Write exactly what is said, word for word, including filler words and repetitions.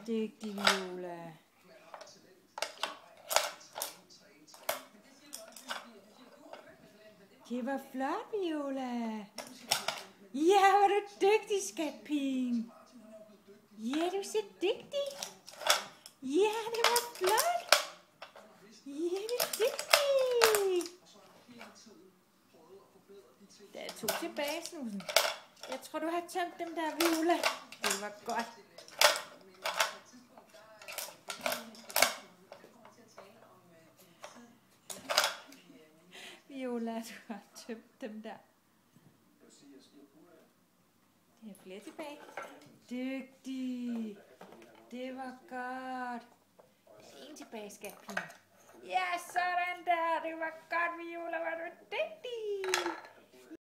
Dygtig, Viola. Det var flot, Viola. Ja, hvor er du dygtig, skatpigen. Ja, du er så dygtig. Ja, det var flot. Ja, du er dygtig. Der er to tilbage, Snusen. Jeg tror, du har tømt dem der, Viola. Det var godt. Viola, du har tømt dem der. Der er flere tilbage. Dygtig. Det var godt. En tilbage, skatpigen. Ja, sådan der. Det var godt, Viola. Var du dygtig.